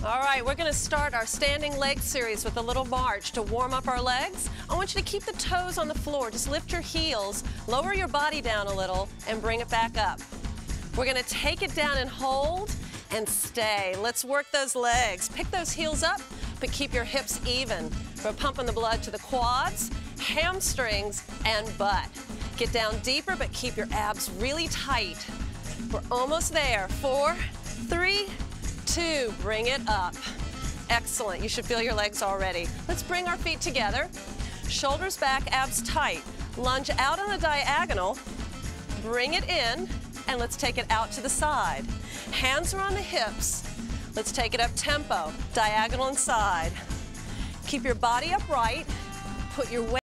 All right, we're going to start our standing leg series with a little march to warm up our legs. I want you to keep the toes on the floor. Just lift your heels, lower your body down a little, and bring it back up. We're going to take it down and hold and stay. Let's work those legs. Pick those heels up, but keep your hips even. We're pumping the blood to the quads, hamstrings, and butt. Get down deeper, but keep your abs really tight. We're almost there. 4, 3, 2, bring it up. Excellent, you should feel your legs already. Let's bring our feet together. Shoulders back, abs tight. Lunge out on the diagonal, bring it in, and let's take it out to the side. Hands are on the hips. Let's take it up tempo, diagonal and side. Keep your body upright, put your weight